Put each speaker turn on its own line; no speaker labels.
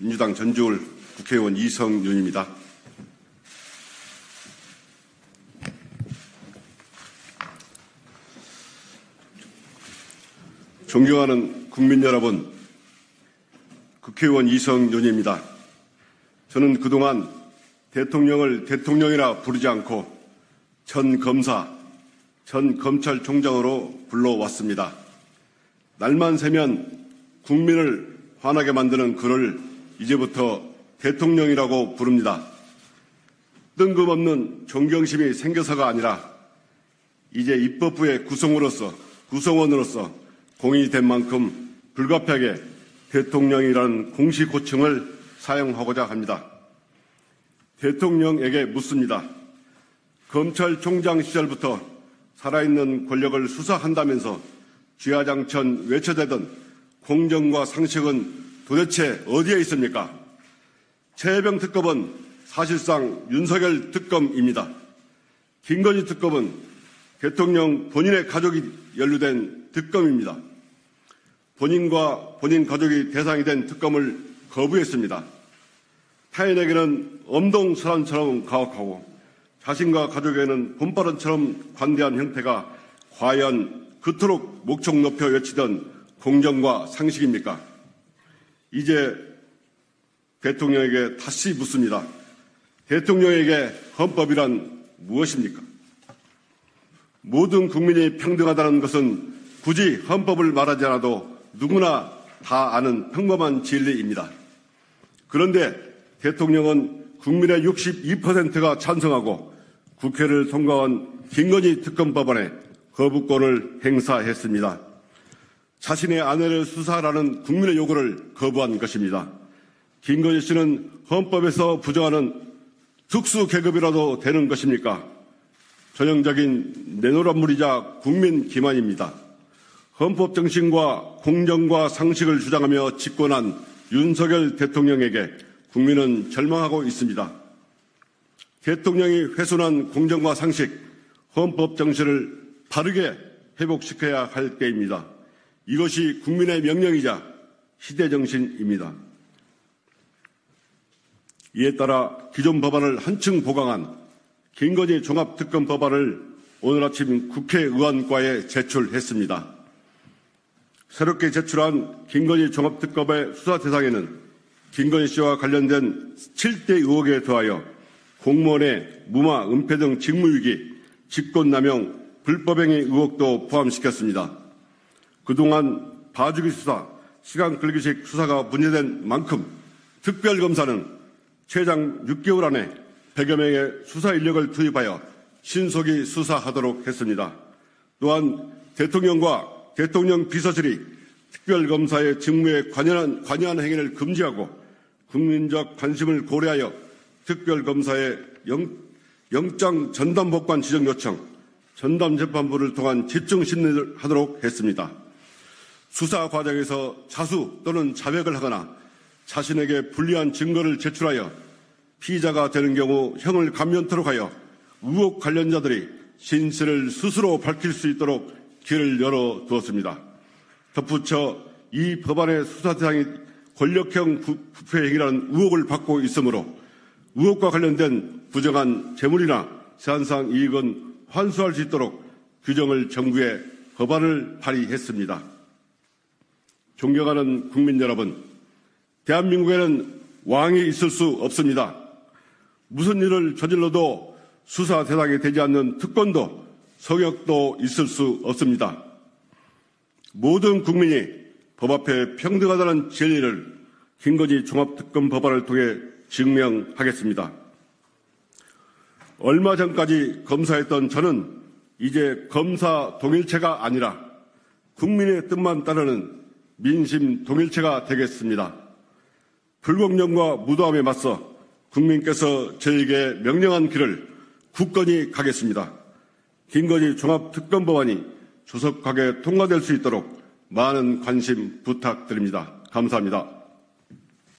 민주당 전주울 국회의원 이성윤입니다. 존경하는 국민 여러분, 국회의원 이성윤입니다. 저는 그동안 대통령을 대통령이라 부르지 않고 전 검사, 전 검찰총장으로 불러왔습니다. 날만 새면 국민을 화나게 만드는 그를 이제부터 대통령이라고 부릅니다. 뜬금없는 존경심이 생겨서가 아니라 이제 입법부의 구성원으로서 공인이 된 만큼 불가피하게 대통령이라는 공식 호칭을 사용하고자 합니다. 대통령에게 묻습니다. 검찰총장 시절부터 살아있는 권력을 수사한다면서 쥐야장천 외쳐대던 공정과 상식은 도대체 어디에 있습니까? 최혜병 특검은 사실상 윤석열 특검입니다. 김건희 특검은 대통령 본인의 가족이 연루된 특검입니다. 본인과 본인 가족이 대상이 된 특검을 거부했습니다. 타인에게는 엄동설한처럼 가혹하고 자신과 가족에게는 봄바람처럼 관대한 형태가 과연 그토록 목청 높여 외치던 공정과 상식입니까? 이제 대통령에게 다시 묻습니다. 대통령에게 헌법이란 무엇입니까? 모든 국민이 평등하다는 것은 굳이 헌법을 말하지 않아도 누구나 다 아는 평범한 진리입니다. 그런데 대통령은 국민의 62%가 찬성하고 국회를 통과한 김건희 특검 법안에 거부권을 행사했습니다. 자신의 아내를 수사하라는 국민의 요구를 거부한 것입니다. 김건희 씨는 헌법에서 부정하는 특수 계급이라도 되는 것입니까? 전형적인 내노란물이자 국민 기만입니다. 헌법 정신과 공정과 상식을 주장하며 집권한 윤석열 대통령에게 국민은 절망하고 있습니다. 대통령이 훼손한 공정과 상식, 헌법 정신을 바르게 회복시켜야 할 때입니다. 이것이 국민의 명령이자 시대 정신입니다. 이에 따라 기존 법안을 한층 보강한 김건희 종합특검 법안을 오늘 아침 국회의원과에 제출했습니다. 새롭게 제출한 김건희 종합특검의 수사 대상에는 김건희 씨와 관련된 7대 의혹에 더하여 공무원의 무마, 은폐 등 직무유기, 직권남용, 불법행위 의혹도 포함시켰습니다. 그동안 봐주기 수사, 시간 끌기식 수사가 문제된 만큼 특별검사는 최장 6개월 안에 100여 명의 수사 인력을 투입하여 신속히 수사하도록 했습니다. 또한 대통령과 대통령 비서실이 특별검사의 직무에 관여한 행위를 금지하고 국민적 관심을 고려하여 특별검사의 영장 전담법관 지정 요청, 전담재판부를 통한 집중 심리를 하도록 했습니다. 수사 과정에서 자수 또는 자백을 하거나 자신에게 불리한 증거를 제출하여 피의자가 되는 경우 형을 감면토록 하여 의혹 관련자들이 진실을 스스로 밝힐 수 있도록 길을 열어두었습니다. 덧붙여 이 법안의 수사 대상이 권력형 부패 행위라는 의혹을 받고 있으므로 의혹과 관련된 부정한 재물이나 세한상 이익은 환수할 수 있도록 규정을 정부에 법안을 발의했습니다. 존경하는 국민 여러분, 대한민국에는 왕이 있을 수 없습니다. 무슨 일을 저질러도 수사 대상이 되지 않는 특권도 성역도 있을 수 없습니다. 모든 국민이 법 앞에 평등하다는 진리를 김건희 종합특검 법안을 통해 증명하겠습니다. 얼마 전까지 검사했던 저는 이제 검사 동일체가 아니라 국민의 뜻만 따르는 민심 동일체가 되겠습니다. 불공정과 무도함에 맞서 국민께서 저에게 명령한 길을 굳건히 가겠습니다. 김건희 종합특검 법안이 조속하게 통과될 수 있도록 많은 관심 부탁드립니다. 감사합니다.